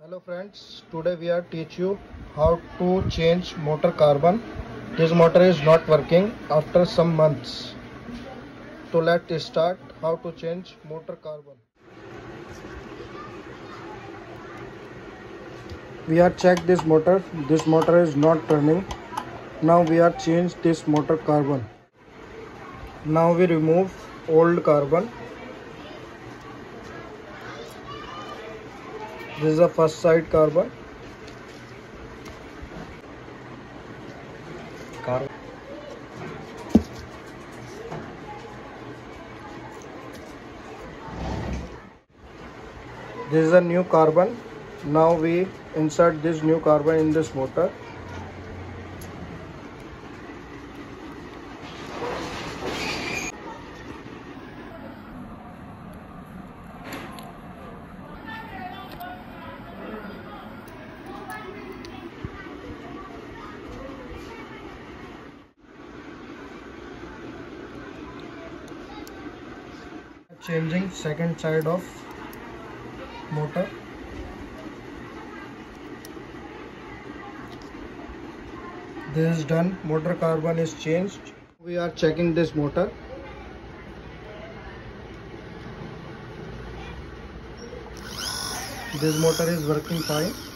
Hello friends, today we are teach you how to change motor carbon. This motor is not working after some months. So let's start how to change motor carbon. We are check this motor. This motor is not turning. Now we are change this motor carbon. Now we remove old carbon. This is the first side carbon. This is a new carbon. Now we insert this new carbon in this motor. Changing second side of motor. This is done. Motor carbon is changed. We are checking this motor. This motor is working fine.